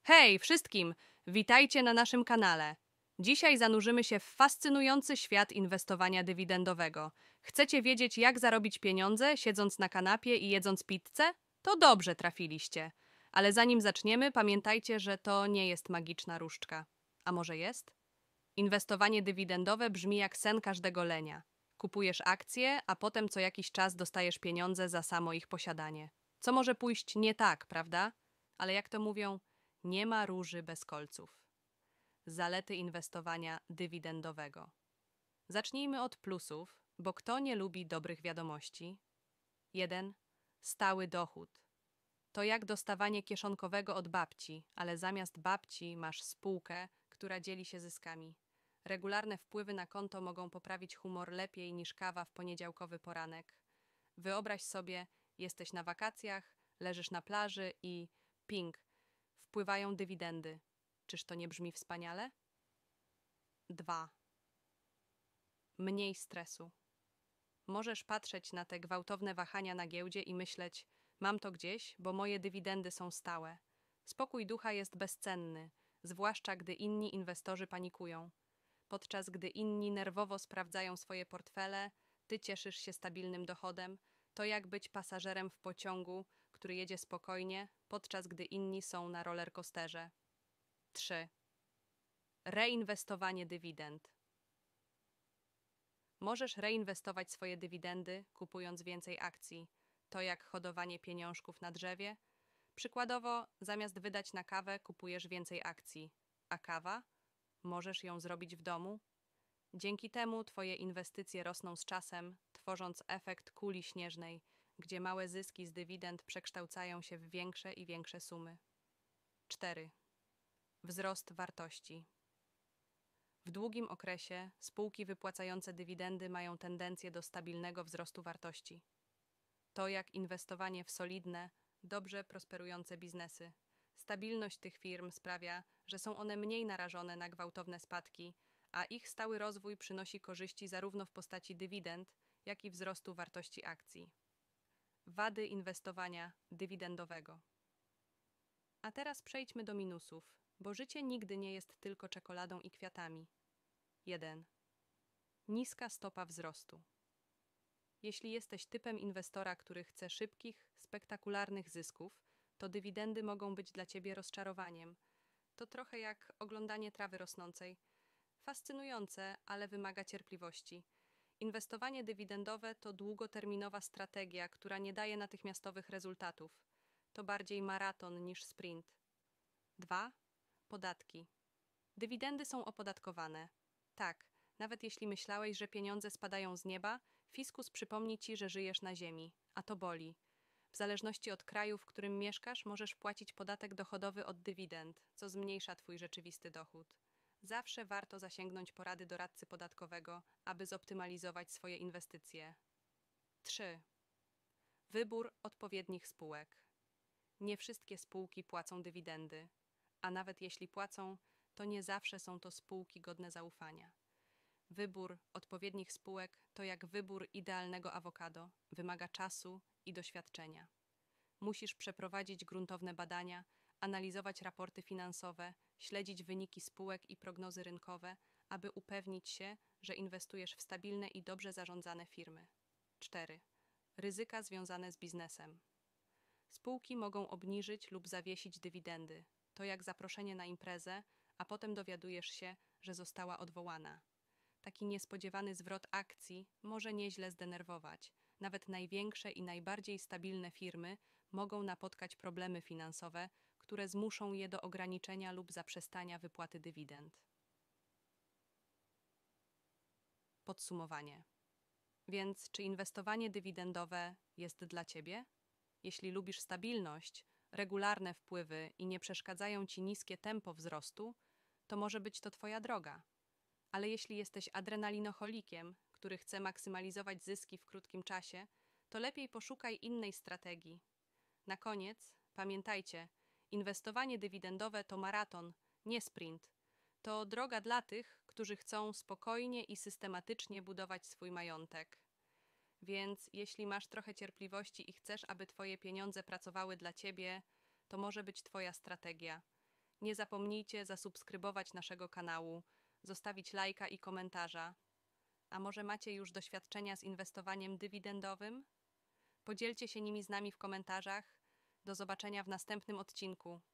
Hej wszystkim! Witajcie na naszym kanale. Dzisiaj zanurzymy się w fascynujący świat inwestowania dywidendowego. Chcecie wiedzieć, jak zarobić pieniądze, siedząc na kanapie i jedząc pizzę? To dobrze trafiliście. Ale zanim zaczniemy, pamiętajcie, że to nie jest magiczna różdżka. A może jest? Inwestowanie dywidendowe brzmi jak sen każdego lenia. Kupujesz akcje, a potem co jakiś czas dostajesz pieniądze za samo ich posiadanie. Co może pójść nie tak, prawda? Ale jak to mówią, nie ma róży bez kolców. Zalety inwestowania dywidendowego. Zacznijmy od plusów, bo kto nie lubi dobrych wiadomości? 1. Stały dochód. To jak dostawanie kieszonkowego od babci, ale zamiast babci masz spółkę, która dzieli się zyskami. Regularne wpływy na konto mogą poprawić humor lepiej niż kawa w poniedziałkowy poranek. Wyobraź sobie, jesteś na wakacjach, leżysz na plaży i ping, wpływają dywidendy. Czyż to nie brzmi wspaniale? 2. Mniej stresu. Możesz patrzeć na te gwałtowne wahania na giełdzie i myśleć, mam to gdzieś, bo moje dywidendy są stałe. Spokój ducha jest bezcenny, zwłaszcza gdy inni inwestorzy panikują. Podczas gdy inni nerwowo sprawdzają swoje portfele, ty cieszysz się stabilnym dochodem. To jak być pasażerem w pociągu, który jedzie spokojnie, podczas gdy inni są na rollercoasterze. 3. Reinwestowanie dywidend. Możesz reinwestować swoje dywidendy, kupując więcej akcji. To jak hodowanie pieniążków na drzewie. Przykładowo, zamiast wydać na kawę, kupujesz więcej akcji. A kawa? Możesz ją zrobić w domu. Dzięki temu twoje inwestycje rosną z czasem, tworząc efekt kuli śnieżnej, gdzie małe zyski z dywidend przekształcają się w większe i większe sumy. 4. Wzrost wartości. W długim okresie spółki wypłacające dywidendy mają tendencję do stabilnego wzrostu wartości. To jak inwestowanie w solidne, dobrze prosperujące biznesy. Stabilność tych firm sprawia, że są one mniej narażone na gwałtowne spadki, a ich stały rozwój przynosi korzyści zarówno w postaci dywidend, jak i wzrostu wartości akcji. Wady inwestowania dywidendowego. A teraz przejdźmy do minusów, bo życie nigdy nie jest tylko czekoladą i kwiatami. 1. Niska stopa wzrostu. Jeśli jesteś typem inwestora, który chce szybkich, spektakularnych zysków, to dywidendy mogą być dla ciebie rozczarowaniem. To trochę jak oglądanie trawy rosnącej. Fascynujące, ale wymaga cierpliwości. Inwestowanie dywidendowe to długoterminowa strategia, która nie daje natychmiastowych rezultatów. To bardziej maraton niż sprint. 2. Podatki. Dywidendy są opodatkowane. Tak, nawet jeśli myślałeś, że pieniądze spadają z nieba, fiskus przypomni ci, że żyjesz na ziemi, a to boli. W zależności od kraju, w którym mieszkasz, możesz płacić podatek dochodowy od dywidend, co zmniejsza twój rzeczywisty dochód. Zawsze warto zasięgnąć porady doradcy podatkowego, aby zoptymalizować swoje inwestycje. 3. Wybór odpowiednich spółek. Nie wszystkie spółki płacą dywidendy, a nawet jeśli płacą, to nie zawsze są to spółki godne zaufania. Wybór odpowiednich spółek to jak wybór idealnego awokado, wymaga czasu i doświadczenia. Musisz przeprowadzić gruntowne badania, analizować raporty finansowe, śledzić wyniki spółek i prognozy rynkowe, aby upewnić się, że inwestujesz w stabilne i dobrze zarządzane firmy. 4. Ryzyka związane z biznesem. Spółki mogą obniżyć lub zawiesić dywidendy. To jak zaproszenie na imprezę, a potem dowiadujesz się, że została odwołana. Taki niespodziewany zwrot akcji może nieźle zdenerwować. Nawet największe i najbardziej stabilne firmy mogą napotkać problemy finansowe, które zmuszą je do ograniczenia lub zaprzestania wypłaty dywidend. Podsumowanie. Więc czy inwestowanie dywidendowe jest dla ciebie? Jeśli lubisz stabilność, regularne wpływy i nie przeszkadzają ci niskie tempo wzrostu, to może być to twoja droga. Ale jeśli jesteś adrenalinocholikiem, który chce maksymalizować zyski w krótkim czasie, to lepiej poszukaj innej strategii. Na koniec, pamiętajcie, inwestowanie dywidendowe to maraton, nie sprint. To droga dla tych, którzy chcą spokojnie i systematycznie budować swój majątek. Więc jeśli masz trochę cierpliwości i chcesz, aby twoje pieniądze pracowały dla ciebie, to może być twoja strategia. Nie zapomnijcie zasubskrybować naszego kanału, zostawić lajka i komentarza. A może macie już doświadczenia z inwestowaniem dywidendowym? Podzielcie się nimi z nami w komentarzach. Do zobaczenia w następnym odcinku.